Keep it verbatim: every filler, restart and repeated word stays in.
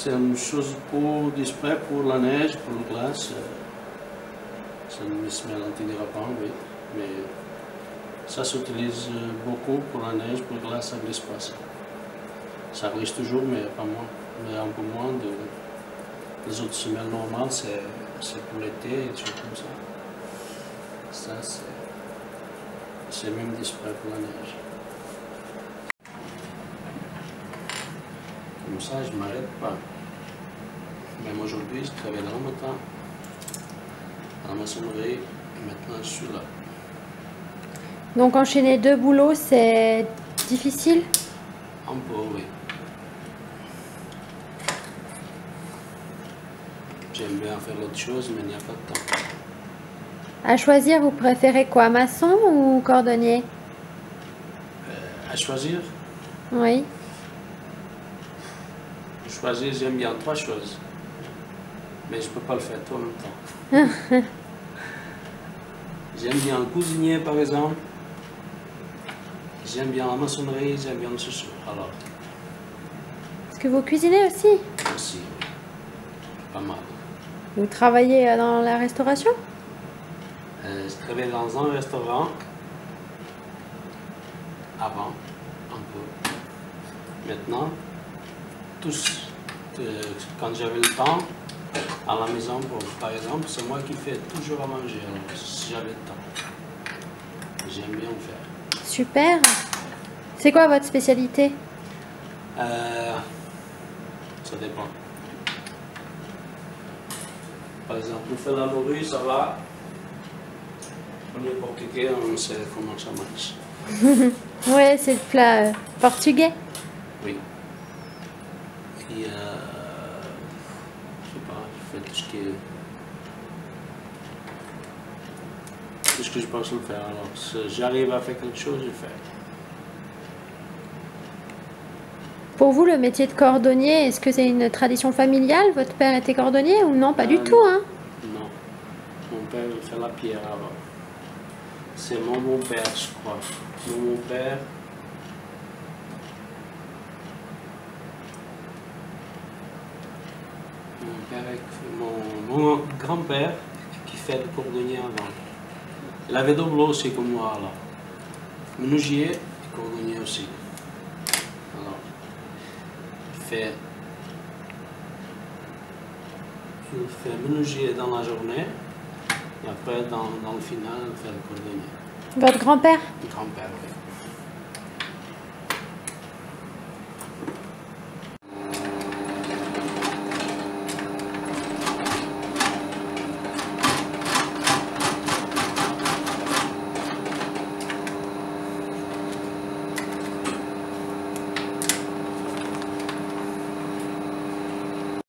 c'est une chose pour discret pour la neige, pour le glace. C'est une semelle antidérapant, oui. Mais ça s'utilise beaucoup pour la neige, pour le glace, ça glisse pas ça. Ça glisse toujours, mais pas moins. Mais un peu moins de. Les autres semelles normales, c'est pour l'été et des choses comme ça. Ça, c'est même discret pour la neige. Comme ça, je ne m'arrête pas. Même aujourd'hui, je travaille dans le matin, à la maçonnerie, et maintenant je suis là. Donc enchaîner deux boulots, c'est difficile? Un peu, oui. J'aime bien faire autre chose, mais il n'y a pas de temps. À choisir, vous préférez quoi, maçon ou cordonnier? Euh, à choisir? Oui. Choisir, j'aime bien trois choses. Mais je ne peux pas le faire tout en même temps. J'aime bien le cuisinier, par exemple. J'aime bien la maçonnerie, j'aime bien le chaussure. Alors. Est-ce que vous cuisinez aussi? Aussi, oui. Pas mal. Vous travaillez dans la restauration? Euh, je travaillais dans un restaurant avant, un peu. Maintenant, tous, euh, quand j'avais le temps, à la maison, pour, par exemple, c'est moi qui fais toujours à manger, alors, si j'avais le temps. J'aime bien le faire. Super. C'est quoi votre spécialité? Euh, ça dépend. Par exemple, pour faire la morue, ça va. Pour le portugais, on sait comment ça marche. Ouais, c'est le plat euh, portugais. Oui. Et euh, je sais pas, je fais tout ce qui est. Tout ce que je pense le faire. Alors, si j'arrive à faire quelque chose, je fais. Pour vous, le métier de cordonnier, est-ce que c'est une tradition familiale? Votre père était cordonnier ou non? Pas du Euh, tout, hein? Non. Mon père, il fait la pierre avant. C'est mon mon père, je crois. Mon mon père. Mon père, mon, mon grand-père qui fait le cordonnier avant. Il avait deux boulots aussi comme moi alors. Menuisier et cordonnier aussi. Alors, il fait, il fait menuisier dans la journée et après dans, dans le final il fait le cordonnier. Votre grand-père? Le grand-père, oui.